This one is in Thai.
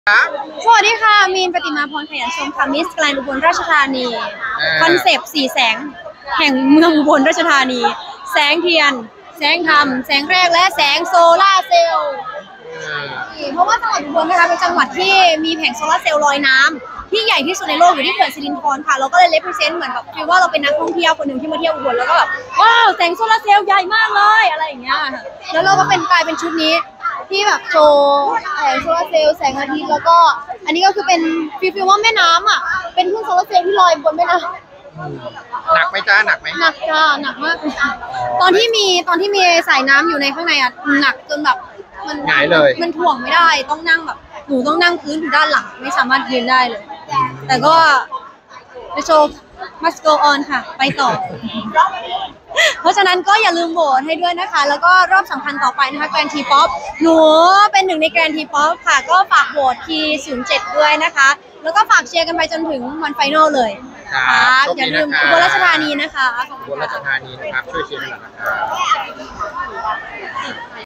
สวัสดีค่ะมีนปฏิมาพรขยันชมค่ะมิสแกรนด์อุบลราชธานีคอนเซปต์สีแสงแห่งเมืองอุบลราชธานีแสงเทียนแสงธรรมแสงแรกและแสงโซล่าเซลล์เพราะว่าจังหวัดอุบลนะคะเป็นจังหวัดที่มีแผงโซล่าเซลล์ลอยน้ำที่ใหญ่ที่สุดในโลกอยู่ที่เขื่อนสิรินธรค่ะเราก็เลยเลพรีเซนต์เหมือนแบบฟีลว่าเราเป็นนักท่องเที่ยวคนหนึ่งที่มาเที่ยวอุบลแล้วก็แบบว้าวแสงโซล่าเซลล์ใหญ่มากเลยอะไรอย่างเงี้ยแล้วเราก็เป็นกลายเป็นชุดนี้ที่แบบโชว์แสงโซลาร์เซลล์แสงอาทิตย์แล้วก็อันนี้ก็คือเป็นฟีลว่าแม่น้ำอ่ะเป็นเครื่องโซลาร์เซลล์ที่ลอยบนแม่น้ำหนักไหมจ้าหนักไหมหนักจ้าหนักมากตอนที่มีสายน้ำอยู่ในข้างในอ่ะหนักจนแบบมันหงายเลยมันถ่วงไม่ได้ต้องนั่งแบบหนูต้องนั่งพื้นอยู่ด้านหลังไม่สามารถยืนได้เลยแต่ก็จะโชว์ must go on ค่ะไปต่อเพราะฉะนั้นก็อย่าลืมโหวตให้ด้วยนะคะแล้วก็รอบสำคัญต่อไปนะคะแกรนด์ทีป๊อปหนูเป็นหนึ่งในแกรนด์ทีป๊อปค่ะก็ฝากโหวตที07ด้วยนะคะแล้วก็ฝากเชียร์กันไปจนถึงวันไฟนอลเลยครับอย่าลืมอุบลราชธานีนะคะอุบลราชธานีนะครับช่วยเชียร์กันหน่อยนะครับ